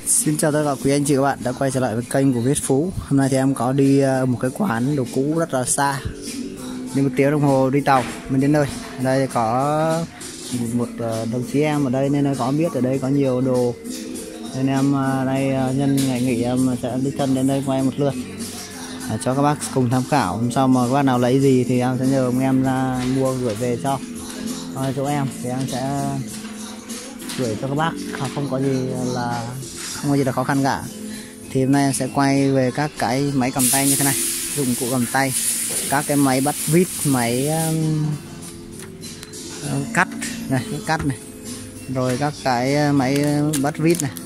Xin chào tất cả quý anh chị các bạn đã quay trở lại với kênh của Viết Phú. Hôm nay thì em có đi một cái quán đồ cũ rất là xa, đi 1 tiếng đồng hồ đi tàu mình đến nơi. Ở đây có một đồng chí em ở đây nên có biết ở đây có nhiều đồ, nên em đây nhân ngày nghỉ em sẽ đi thân đến đây quay một lượt cho các bác cùng tham khảo. Hôm sau mà các bác nào lấy gì thì em sẽ nhờ ông em ra mua gửi về cho chỗ em, thì em sẽ gửi cho các bác, không có gì là khó khăn cả. Thì hôm nay em sẽ quay về các cái máy cầm tay như thế này, dụng cụ cầm tay, các cái máy bắt vít, máy cắt này, cắt này, rồi các cái máy bắt vít này,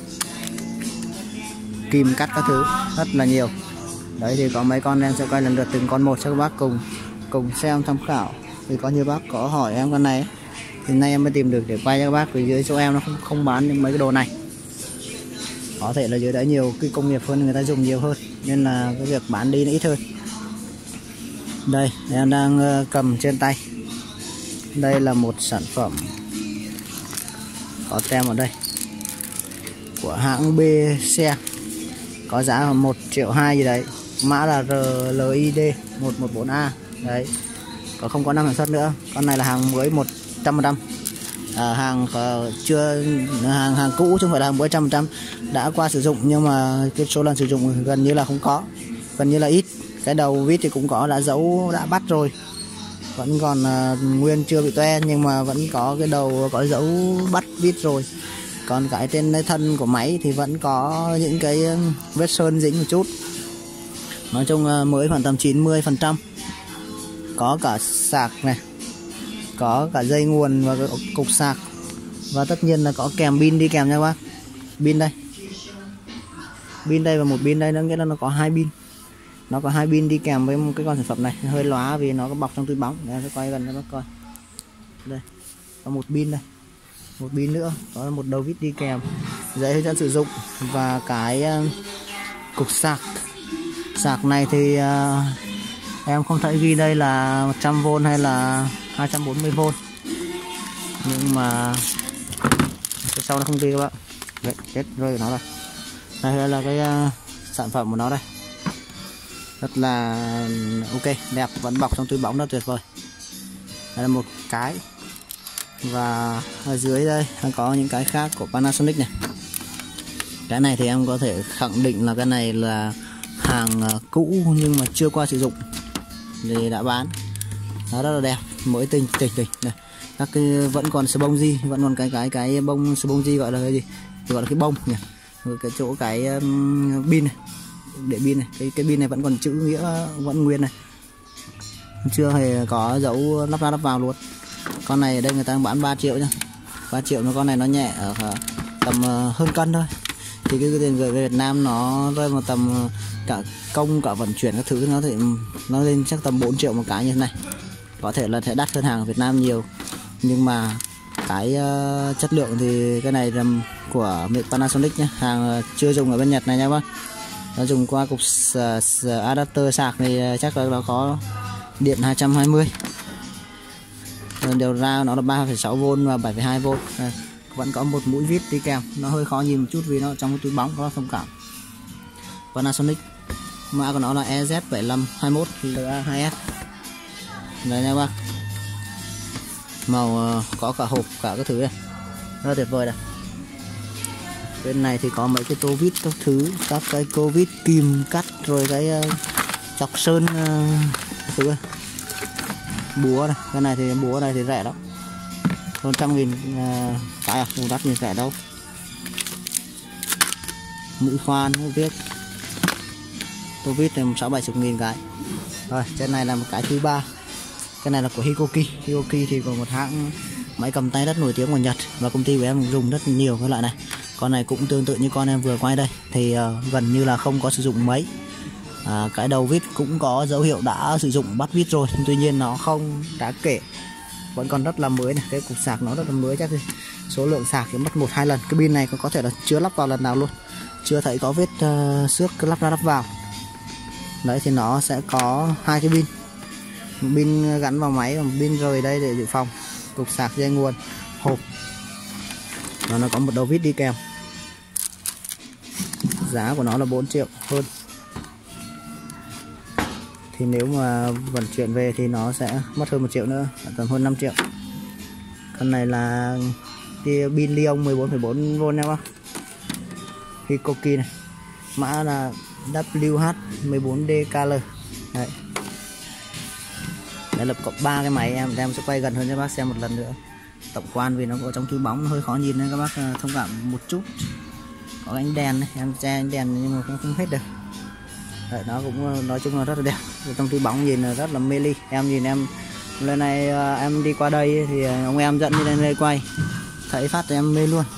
kìm cắt các thứ rất là nhiều. Đấy thì có mấy con em sẽ quay lần lượt từng con một cho các bác cùng xem tham khảo. Thì có nhiều bác có hỏi em con này ấy, thì nay em mới tìm được để quay cho các bác, vì dưới chỗ em nó không bán những mấy cái đồ này. Có thể là dưới đấy nhiều cái công nghiệp hơn, người ta dùng nhiều hơn nên là cái việc bán đi nó ít hơn. Đây em đang cầm trên tay, đây là một sản phẩm có tem ở đây của hãng B xe, có giá là 1,2 triệu gì đấy, mã là RLID 114A. Đấy, không có năm sản xuất nữa. Con này là hàng mới 100%. Hàng hàng cũ chứ không phải là hàng mới 100%, đã qua sử dụng nhưng mà cái số lần sử dụng gần như là không có, gần như là ít. Cái đầu vít thì cũng có đã dấu, đã bắt rồi, vẫn còn nguyên chưa bị toe, nhưng mà vẫn có cái đầu có dấu bắt vít rồi. Còn cái trên thân của máy thì vẫn có những cái vết sơn dính một chút. Nói chung mới khoảng tầm 90%. Có cả sạc này, có cả dây nguồn và cục sạc, và tất nhiên là có kèm pin đi kèm nha các bác. Pin đây và một pin đây, nó nghĩa là nó có 2 pin. Nó có 2 pin đi kèm với một cái con sản phẩm này, hơi lóa vì nó có bọc trong túi bóng. Để em sẽ quay gần cho bác coi. Đây, có một pin đây, một pin nữa, có một đầu vít đi kèm, giấy hướng dẫn sử dụng và cái cục sạc. Sạc này thì em không thấy ghi đây là 100V hay là 240V, nhưng mà cái sau nó không ghi các bạn. Đấy, chết rơi của nó rồi. Đây là cái sản phẩm của nó đây, rất là ok, đẹp, vẫn bọc trong túi bóng, rất tuyệt vời. Đây là một cái, và ở dưới đây có những cái khác của Panasonic này. Cái này thì em có thể khẳng định là cái này là hàng cũ nhưng mà chưa qua sử dụng thì đã bán. Nó rất là đẹp, mới tinh. Đây, các cái vẫn còn spongy, vẫn còn cái bông spongy, gọi là cái gì, gọi là cái bông nhỉ, rồi cái chỗ cái pin này, để pin này, cái pin này vẫn còn chữ nghĩa vẫn nguyên này, chưa hề có dấu lắp ra lắp vào luôn. Con này ở đây người ta bán 3 triệu nhá, 3 triệu, mà con này nó nhẹ ở tầm hơn cân thôi. Thì cái tiền gửi về Việt Nam nó rơi vào tầm cả công cả vận chuyển các thứ, nó lên chắc tầm 4 triệu một cái như thế này. Có thể là sẽ đắt hơn hàng ở Việt Nam nhiều, nhưng mà cái chất lượng thì cái này là của Panasonic nhé, hàng chưa dùng ở bên Nhật này nha bác. Nó dùng qua cục adapter sạc này, chắc là nó có điện 220. Điều ra nó là 3,6V và 7,2V. Vẫn có một mũi vít đi kèm, nó hơi khó nhìn một chút vì nó trong cái túi bóng, có thông cảm. Panasonic, mã của nó là EZ7521 LA2S. Đây nha bác, màu có cả hộp cả các thứ này, rất tuyệt vời này. Bên này thì có mấy cái tô vít các thứ, các cái cô vít kìm cắt, rồi cái chọc sơn các thứ này. Búa này, cái này thì búa này thì rẻ lắm, hơn 100.000 cái, không đắt như rẻ đâu. Mũi khoan viết tô vít này 60-70.000 cái. Rồi trên này là một cái thứ ba, cái này là của Hikoki. Hikoki thì có một hãng máy cầm tay rất nổi tiếng của Nhật, và công ty của em dùng rất nhiều cái loại này. Con này cũng tương tự như con em vừa quay đây, thì gần như là không có sử dụng mấy. Cái đầu vít cũng có dấu hiệu đã sử dụng bắt vít rồi, tuy nhiên nó không đáng kể, vẫn còn rất là mới này. Cái cục sạc nó rất là mới, chắc thì số lượng sạc thì mất 1-2 lần. Cái pin này có thể là chưa lắp vào lần nào luôn, chưa thấy có vết xước lắp ra lắp vào. Đấy thì nó sẽ có 2 cái pin, một pin gắn vào máy và một pin rời đây để dự phòng, cục sạc, dây nguồn, hộp, và nó có một đầu vít đi kèm. giá của nó là 4 triệu hơn. Thì nếu mà vận chuyển về thì nó sẽ mất hơn 1 triệu nữa, tầm hơn 5 triệu. Con này là tia pin Li-ion 14,4V nha bác. Hikoki này, mã là WH14DKL. Đấy. Đây là có 3 cái máy, em sẽ quay gần hơn cho bác xem một lần nữa tổng quan, vì nó có trong túi bóng hơi khó nhìn nên các bác thông cảm một chút. Có ánh đèn này, em che ánh đèn nhưng mà không hết được. Đấy, nó cũng nói chung là rất là đẹp. Trong túi bóng nhìn là rất là mê ly. Em nhìn em lần này em đi qua đây thì ông em dẫn đi lên đây quay, thấy phát thì em mê luôn.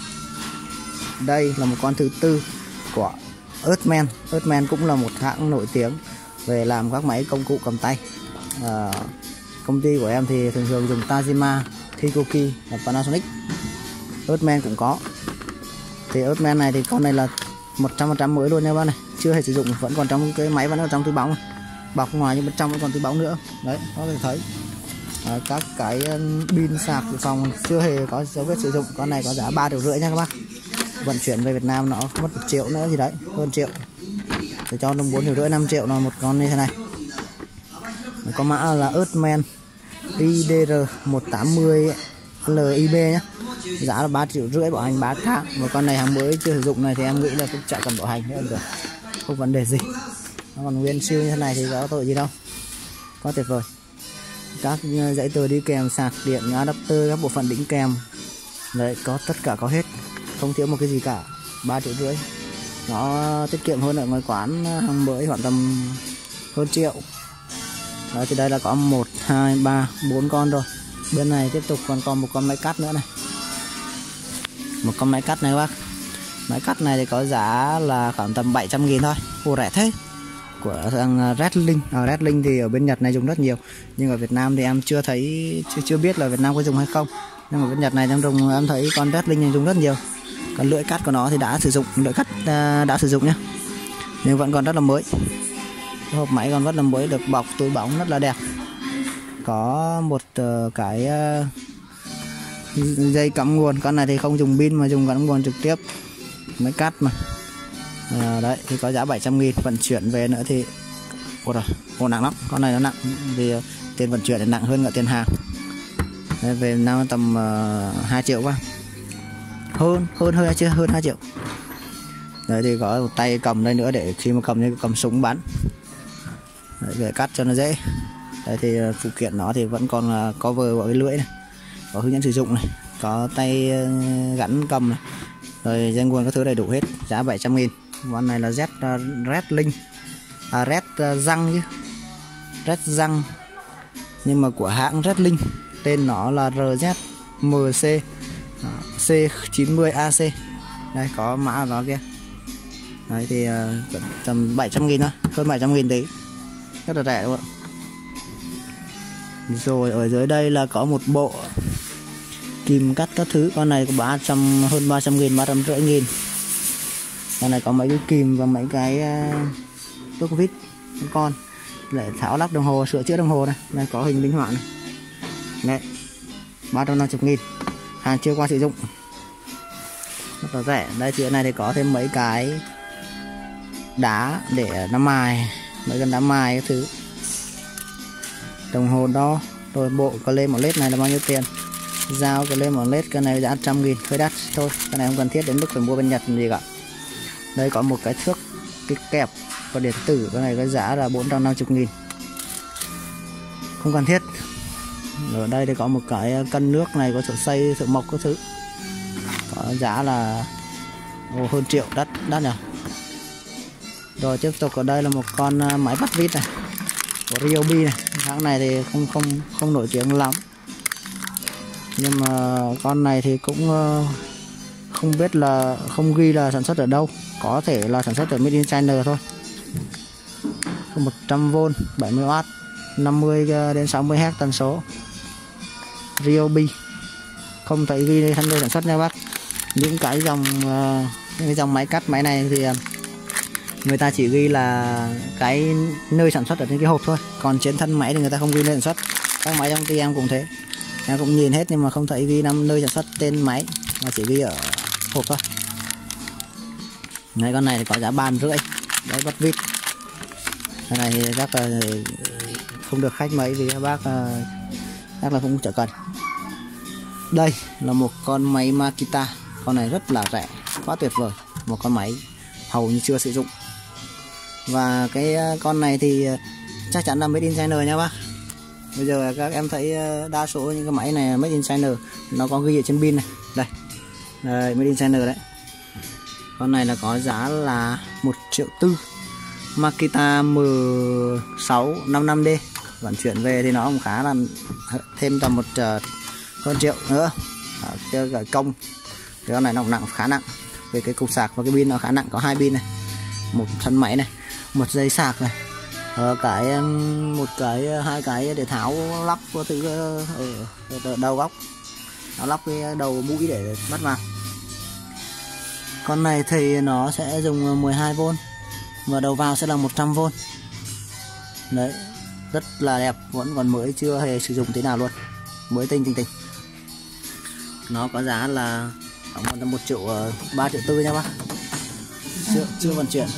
Đây là một con thứ tư của Earthman. Earthman cũng là một hãng nổi tiếng về làm các máy công cụ cầm tay. Công ty của em thì thường thường dùng Tajima, Hikoki và Panasonic. Earthman cũng có. Thì Earthman này thì con này là 100% mới luôn nha bác này, chưa hề sử dụng, vẫn còn trong cái máy, vẫn ở trong túi bóng, bọc ngoài nhưng bên trong vẫn còn túi bóng nữa. Đấy, có thể thấy các cái pin sạc dự phòng chưa hề có dấu vết sử dụng. Con này có giá 3,5 triệu nha các bác. Vận chuyển về Việt Nam nó mất 1 triệu nữa gì đấy, hơn triệu. Để cho nó 4,5 triệu 5 triệu là một con như thế này. Có mã là Earthman IDR 180 LIB nhé. Giá là 3,5 triệu, bảo hành 3 tháng. Và con này hàng mới chưa sử dụng này thì em nghĩ là cũng chạy cầm bảo hành nữa được, không vấn đề gì. Nó còn nguyên siêu như thế này thì có tội gì đâu. Quá tuyệt vời. Các giấy tờ đi kèm, sạc điện, adapter, các bộ phận đính kèm, đấy, có tất cả, có hết, không thiếu một cái gì cả. 3,5 triệu. Nó tiết kiệm hơn ở ngoài quán hàng mới khoảng tầm hơn triệu. Đó, thì đây là có 1, 2, 3, 4 con rồi. Bên này tiếp tục còn một con máy cắt nữa này. Một con máy cắt này bác. Máy cắt này thì có giá là khoảng tầm 700.000 thôi. Ồ, rẻ thế. Của thằng Redlink. Redlink thì ở bên Nhật này dùng rất nhiều, nhưng ở Việt Nam thì em chưa thấy, chưa biết là Việt Nam có dùng hay không. Nhưng mà bên Nhật này em thấy con Redlink này dùng rất nhiều. Còn lưỡi cắt của nó thì đã sử dụng, lưỡi cắt đã sử dụng nhá, nhưng vẫn còn rất là mới. Hộp máy còn rất là mới, được bọc túi bóng rất là đẹp. Có một cái dây cắm nguồn. Con này thì không dùng pin mà dùng cắm nguồn trực tiếp, máy cắt mà. Đấy thì có giá 700.000. Vận chuyển về nữa thì nặng lắm. Con này nó nặng thì tiền vận chuyển thì nặng hơn cả tiền hàng. Đấy, về nào tầm 2 triệu quá, hơn chưa, hơn 2 triệu. Đấy thì có một tay cầm đây nữa để khi mà cầm như cầm súng bắn. Đấy, để cắt cho nó dễ. Đây thì phụ kiện nó thì vẫn còn là cover của cái lưỡi này, có hướng dẫn sử dụng này, có tay gắn cầm này, rồi dây nguồn các thứ đầy đủ hết. Giá 700.000. Con này là Redlink, Red răng chứ, Red răng, nhưng mà của hãng Redlink. Tên nó là RZMC C90AC. Đây có mã của nó kia. Đấy thì tầm 700.000 thôi, hơn 700.000 tí, rất là rẻ đúng không ạ. Rồi ở dưới đây là có một bộ kìm cắt các thứ. Con này có hơn 300.000, 350.000. Con này có mấy cái kìm và mấy cái tuốc vít con để tháo lắp đồng hồ, sửa chữa đồng hồ này. Đây có hình minh họa này. Đấy, 350.000. Hàng chưa qua sử dụng, rất là rẻ. Đây thì này thì có thêm mấy cái đá để đá mài, mấy con đá mài cái thứ. Đồng hồ đo, rồi bộ có lên một led này là bao nhiêu tiền. Dao có lên một led, cái này giá 100.000, hơi đắt thôi. Cái này không cần thiết đến mức phải mua bên Nhật gì cả. Đây có một cái thước, cái kẹp và điện tử, cái này cái giá là 450.000, không cần thiết. Ở đây thì có một cái cân nước này, có sợi xay, sợi mộc các thứ, có giá là hơn triệu, đắt nhỉ. Rồi tiếp tục ở đây là một con máy bắt vít này của Ryobi này. Hãng này thì không nổi tiếng lắm, nhưng mà con này thì cũng không biết là, không ghi là sản xuất ở đâu, có thể là sản xuất ở Made in China thôi. 100V 70W 50 đến 60 Hz tần số. Ryobi, không thấy ghi thân nơi sản xuất nha bác. Những cái dòng máy cắt máy này thì người ta chỉ ghi là cái nơi sản xuất ở trên cái hộp thôi, còn trên thân máy thì người ta không ghi nơi sản xuất. Các máy trong công ty em cũng thế, em cũng nhìn hết nhưng mà không thấy ghi nơi sản xuất tên máy, mà chỉ ghi ở hộp thôi. Đấy, con này thì có giá 3,5. Đấy, bắt vít. Cái này thì chắc là không được khách mấy vì các bác chắc là cũng chả cần. Đây là một con máy Makita. Con này rất là rẻ, quá tuyệt vời. Một con máy hầu như chưa sử dụng. Và cái con này thì chắc chắn là made in China nha bác. Bây giờ các em thấy đa số những cái máy này made in China, nó có ghi ở trên pin này. Đây, made in China đấy. Con này là có giá là 1,4 triệu. Makita M655D. Vận chuyển về thì nó cũng khá là thêm tầm hơn triệu nữa. Chơi cả công. Cái con này nó nặng, khá nặng. Về cái cục sạc và cái pin nó khá nặng, có 2 pin này, một thân máy này, một dây sạc này, hai cái để tháo lắp có thứ ở đầu góc, tháo lắp cái đầu mũi để bắt vào. Con này thì nó sẽ dùng 12V và đầu vào sẽ là 100V. Đấy, rất là đẹp, vẫn còn mới, chưa hề sử dụng thế nào luôn, mới tinh. Nó có giá là khoảng 1,3 triệu nha bác. Chưa vận chuyển.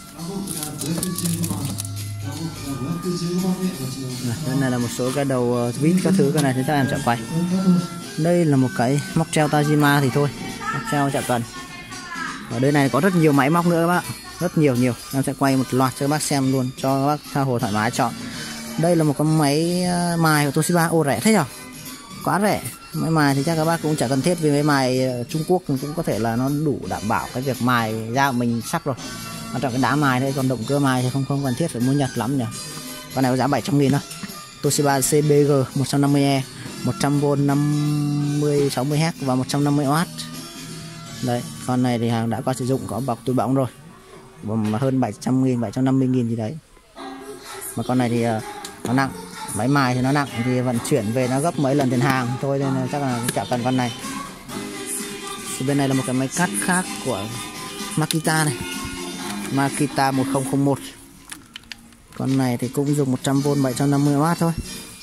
Đây này là một số cái đầu vít các thứ, cái này thì các em chọn quay. Đây là một cái móc treo Tajima thì thôi, móc treo chả cần. Ở đây này có rất nhiều máy móc nữa các bác, rất nhiều. Em sẽ quay một loạt cho các bác xem luôn, cho các bác tha hồ thoải mái chọn. Đây là một con máy mài của Toshiba. Ô, rẻ thế nhở, quá rẻ. Máy mài thì chắc các bác cũng chả cần thiết, vì máy mài Trung Quốc cũng có thể là nó đủ đảm bảo cái việc mài da của mình sắc rồi. Quan trọng cái đá mài thôi, còn động cơ mài thì không cần thiết phải mua Nhật lắm nhỉ. Con này có giá 700.000 thôi. Toshiba CBG 150E, 100V 50-60Hz và 150W. Đấy, con này thì hàng đã qua sử dụng, có bọc túi bóng rồi, mà hơn 700.000, 750.000 gì đấy. Mà con này thì nó nặng, máy mài thì nó nặng, thì vận chuyển về nó gấp mấy lần tiền hàng thôi, nên là chắc là chả cần con này. Thì bên này là một cái máy cắt khác của Makita này, Makita 1001. Con này thì cũng dùng 100V 750W thôi.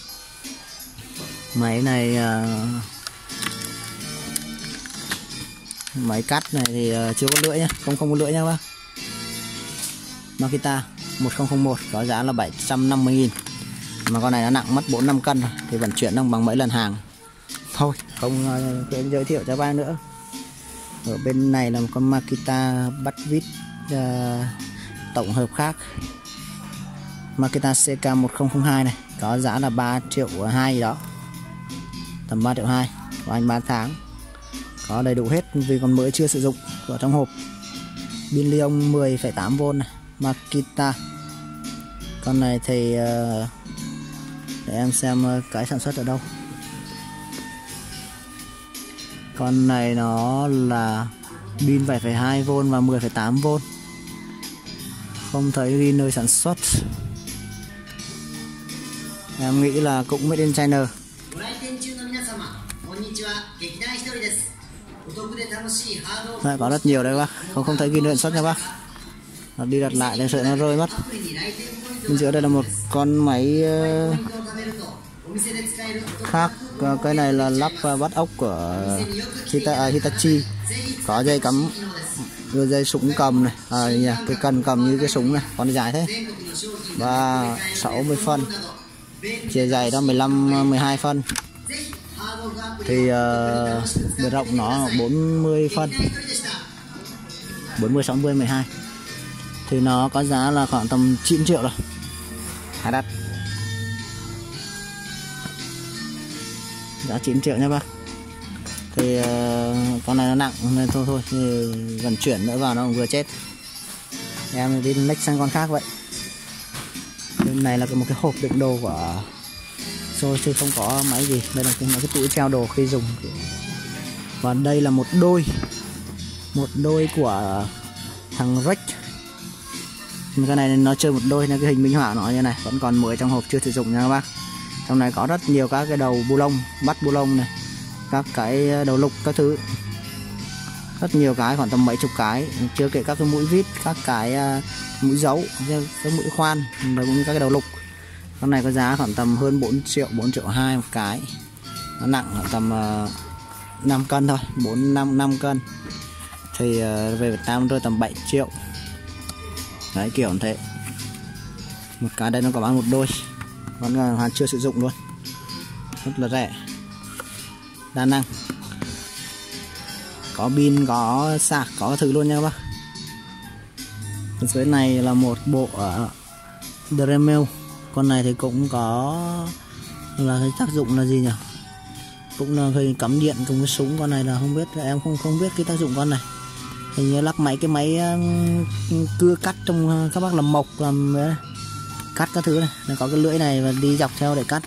Máy này máy cắt này thì chưa có lưỡi nhá, không có lưỡi nha bác. Makita 1001 có giá là 750.000. Mà con này nó nặng mất 4-5 cân rồi, thì vận chuyển bằng mấy lần hàng. Thôi không giới thiệu cho bác nữa. Ở bên này là một con Makita bắt vít tổng hợp khác, Makita CK1002 này, có giá là 3,2 triệu gì đó, tầm 3,2 triệu, của anh 3 tháng, có đầy đủ hết vì còn mới chưa sử dụng, ở trong hộp. Pin li-ion 10,8V này, Makita. Con này thì để em xem cái sản xuất ở đâu. Con này nó là pin 7,2V và 10,8V. Không thấy ghi nơi sản xuất. Em nghĩ là cũng made in China. Đây, có rất nhiều đấy bác, không thấy ghi nơi sản xuất nha bác. Nó đi đặt lại để sợ nó rơi mất. Bên dưới đây là một con máy khác. Cái này là lắp bắt ốc của Hitachi, có dây cắm, dây súng cầm này, cái cần cầm như cái súng này, con dài thế, và 60 phân, chiều dài đó 15-12 phân, thì bề rộng nó 40 phân, 40, 60, 12, thì nó có giá là khoảng tầm 9 triệu rồi, khá đắt, giá 9 triệu nha bác. Thì con này nó nặng nên thôi thì vận chuyển nữa vào nó cũng vừa chết. Em đi next sang con khác vậy. Bên này là một cái hộp đựng đồ của Xôi, chứ không có máy gì. Đây là cái túi treo đồ khi dùng. Và đây là một đôi của thằng Rex. Cái này nó chơi một đôi nên cái hình minh họa nó như này, vẫn còn mới trong hộp chưa sử dụng nha các bác. Trong này có rất nhiều các cái đầu bu lông, bắt bu lông này, các cái đầu lục các thứ, rất nhiều cái, khoảng tầm mấy chục cái, chưa kể các cái mũi vít, các cái mũi dấu, cái mũi khoan, rồi cũng các cái đầu lục. Con này có giá khoảng tầm hơn 4 triệu, 4,2 triệu một cái. Nó nặng khoảng tầm 5 cân thôi, 4-5 cân. thì về Việt Nam rơi tầm 7 triệu. Đấy, kiểu như thế. Một cái đây nó có bán một đôi, vẫn hoàn chưa sử dụng luôn, rất là rẻ, đa năng, có pin, có sạc, có thứ luôn nha các bác. Dưới này là một bộ Dremel. Con này thì cũng có là cái tác dụng là gì nhỉ, cũng là khi cắm điện cùng cái súng. Con này là không biết, em không biết cái tác dụng con này. Hình như lắp cái máy cưa cắt trong các bác làm mộc, làm cắt các thứ này. Nó có cái lưỡi này và đi dọc theo để cắt.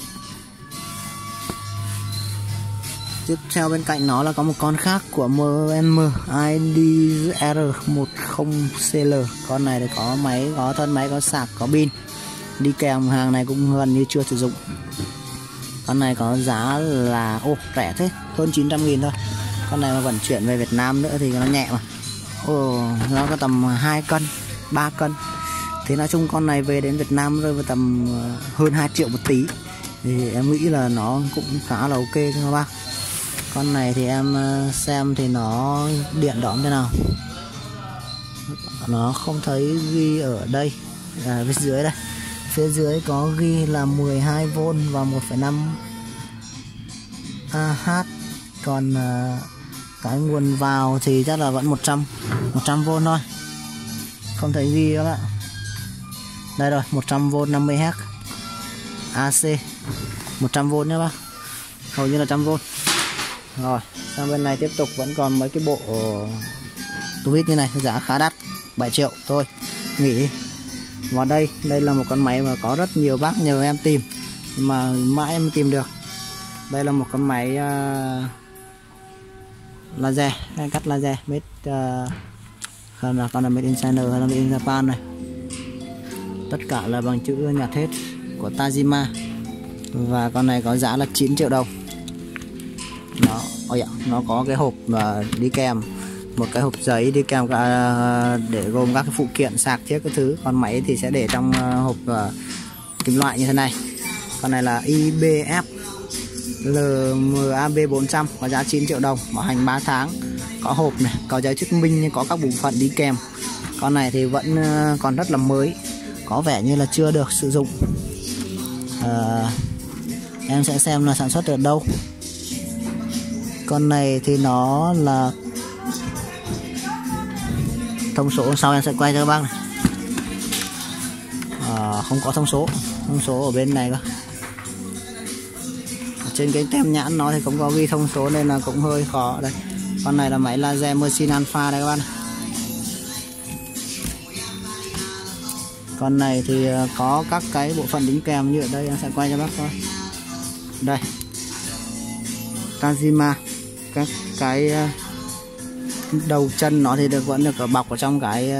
Tiếp theo bên cạnh nó là có một con khác của MNM IDR10CL. Con này thì có máy, có thân máy, có sạc, có pin. Đi kèm hàng này cũng gần như chưa sử dụng. Con này có giá là rẻ thế, hơn 900.000 thôi. Con này mà vận chuyển về Việt Nam nữa thì nó nhẹ mà. Nó có tầm 2 cân, 3 cân. Thế nói chung con này về đến Việt Nam rơi vào tầm hơn 2 triệu một tí. Thì em nghĩ là nó cũng khá là ok cho các bác. Con này thì em xem thì nó điện đóm thế nào. Nó không thấy ghi ở đây, phía dưới đây. Phía dưới có ghi là 12V và 1,5 Ah. Còn cái nguồn vào thì chắc là vẫn 100V thôi. Không thấy ghi các bạn. Đây rồi, 100V 50Hz AC, 100V nhé bác. Hầu như là 100V. Rồi, sang bên này tiếp tục vẫn còn mấy cái bộ tu vít như này, giá khá đắt, 7 triệu thôi, nghỉ. Và đây là một con máy mà có rất nhiều bác nhờ em tìm mà mãi em tìm được. Đây là một con máy laser, cắt laser, con là made in China hay là made in Japan này. Tất cả là bằng chữ nhật hết, của Tajima. Và con này có giá là 9 triệu đồng. Nó có cái hộp đi kèm, một cái hộp giấy đi kèm để gồm các cái phụ kiện sạc thiết các thứ. Còn máy thì sẽ để trong hộp kim loại như thế này. Con này là IBF LMAB 400, có giá 9 triệu đồng, bảo hành 3 tháng. Có hộp này, có giấy chứng minh, có các bộ phận đi kèm. Con này thì vẫn còn rất là mới, có vẻ như là chưa được sử dụng. Em sẽ xem là sản xuất ở đâu. Con này thì nó là thông số sau em sẽ quay cho các bác này. Không có thông số ở bên này cơ. Trên cái tem nhãn nó thì cũng có ghi thông số nên là cũng hơi khó. Đây, con này là máy laser Mersin Alpha đây các bạn. Con này thì có các cái bộ phận đính kèm như ở đây, em sẽ quay cho bác coi. Đây, Tajima, các cái đầu chân nó thì vẫn được bọc ở trong cái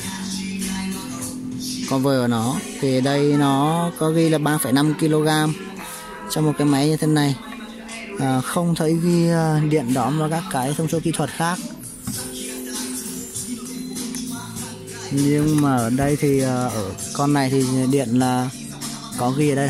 cover của nó. Thì đây nó có ghi là 3,5 kg cho một cái máy như thế này. Không thấy ghi điện đóm và các cái thông số kỹ thuật khác. Nhưng mà ở đây thì ở con này thì điện là có ghi ở đây.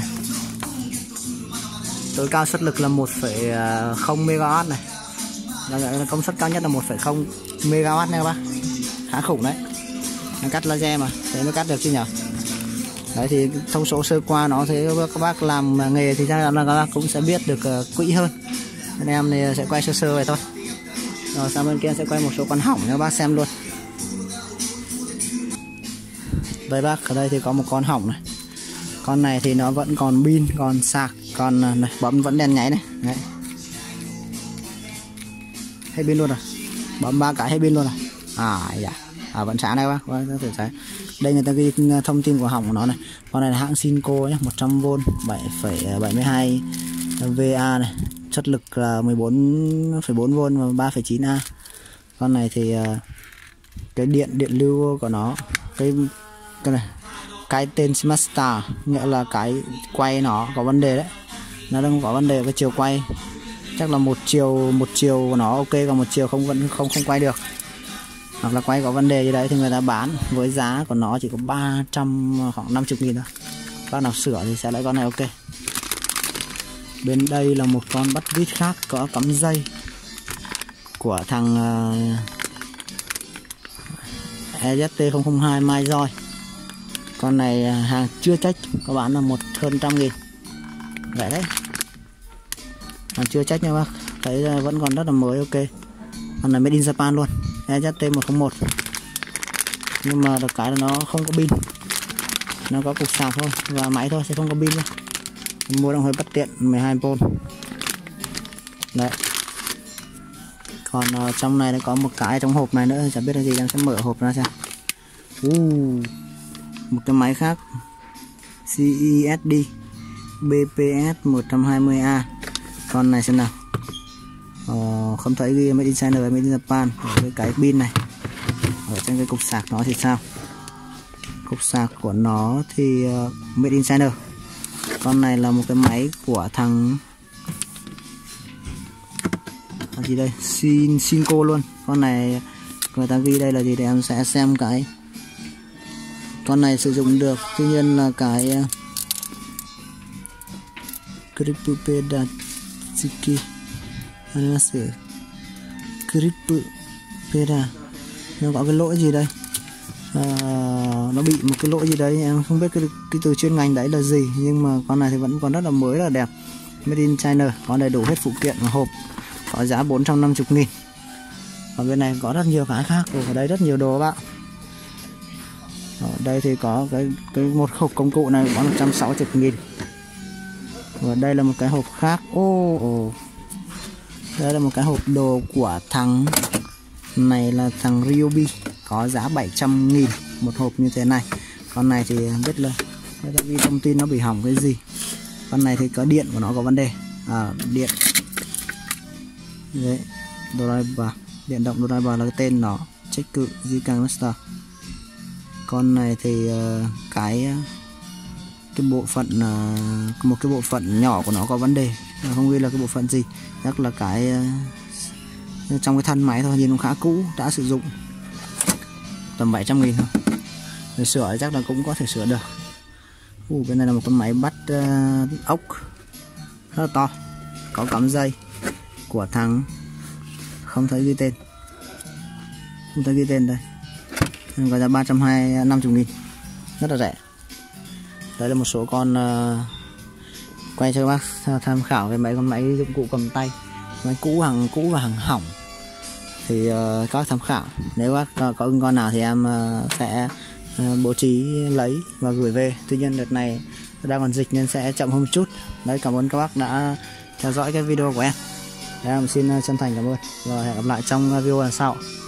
Tối cao suất lực là 1,0 MW này. Là công suất cao nhất là 1,0 MW nha các bác. Khá khủng đấy. Nó cắt laser mà, thế mới cắt được chứ nhỉ. Đấy thì thông số sơ qua nó thế các bác làm nghề thì chắc là các bác cũng sẽ biết được kỹ hơn. Nên em thì sẽ quay sơ sơ vậy thôi. Rồi sang bên kia sẽ quay một số con hỏng cho các bác xem luôn. Đây bác, ở đây thì có một con hỏng này. Con này thì nó vẫn còn pin, còn sạc, còn này, bấm vẫn đèn nháy này. Đấy. Hết pin luôn rồi. Bấm 3 cái hết pin luôn rồi. Vẫn sáng đây bác. Đây người ta ghi thông tin của hỏng của nó này. Con này là hãng Sinco nhé, 100V 7,72 VA này. Xuất lực là 14,4V và 3,9A. Con này thì cái điện lưu của nó, cái này, cái tên Smart Star, nghĩa là cái quay nó có vấn đề đấy. Nó đang có vấn đề với chiều quay. Chắc là một chiều của nó ok, còn một chiều không quay được. Hoặc là quay có vấn đề gì đấy thì người ta bán với giá của nó chỉ có 300, khoảng 50.000 thôi. Bác nào sửa thì sẽ lấy con này ok. Bên đây là một con bắt vít khác có cắm dây của thằng EZT002 Mai Roi. Con này hàng chưa check, các bạn là hơn 100.000. Vậy đấy, hàng chưa check nha bác, thấy vẫn còn rất là mới. Ok, con này made in Japan luôn, EZT101. Nhưng mà được cái là nó không có pin, nó có cục sạc thôi và máy thôi, sẽ không có pin nữa. Mua đang hơi bất tiện, 12V. Đấy. Còn trong này nó có một cái trong hộp này nữa, chẳng biết là gì, em sẽ mở hộp ra xem. Một cái máy khác, CESD BPS 120A. Con này xem nào. Không thấy ghi made in China và made in Japan. Với cái pin này ở trên cái cục sạc nó thì sao? Cục sạc của nó thì made in China. Con này là một cái máy của thằng gì đây, Shinko luôn. Con này người ta ghi đây là gì để em sẽ xem cái. Con này sử dụng được, tuy nhiên là cái Grip Pedachiki Grip Peda nó có cái lỗi gì đây, nó bị một cái lỗi gì đấy, em không biết cái từ chuyên ngành đấy là gì, nhưng mà con này thì vẫn còn rất là mới, rất là đẹp, made in China, có đầy đủ hết phụ kiện và hộp, có giá 450.000. Ở bên này có rất nhiều cái khác, ở đây rất nhiều đồ các bạn. Ở đây thì có cái một hộp công cụ này có 160.000. Và đây là một cái hộp khác. Đây là một cái hộp đồ của thằng này là thằng Ryobi, có giá 700.000 một hộp như thế này. Con này thì biết là vì thông tin nó bị hỏng cái gì. Con này thì có điện của nó có vấn đề, điện đấy, driver, điện động driver là cái tên nó, check cự Zika Master. Con này thì cái bộ phận một cái bộ phận nhỏ của nó có vấn đề, không biết là cái bộ phận gì, chắc là cái trong cái thân máy thôi, nhìn nó khá cũ, đã sử dụng, tầm 700.000 thôi. Để sửa chắc là cũng có thể sửa được. Bên này là một con máy bắt ốc rất là to, có cắm dây của thằng không thấy ghi tên, đây, có giá 350.000, rất là rẻ. Đây là một số con quay cho các bác tham khảo về mấy con máy dụng cụ cầm tay, máy cũ và hàng hỏng thì các bác tham khảo. Nếu bác có con nào thì em sẽ bố trí lấy và gửi về. Tuy nhiên đợt này đang còn dịch nên sẽ chậm hơn một chút. Đấy, cảm ơn các bác đã theo dõi cái video của em. Em xin chân thành cảm ơn và hẹn gặp lại trong video lần sau.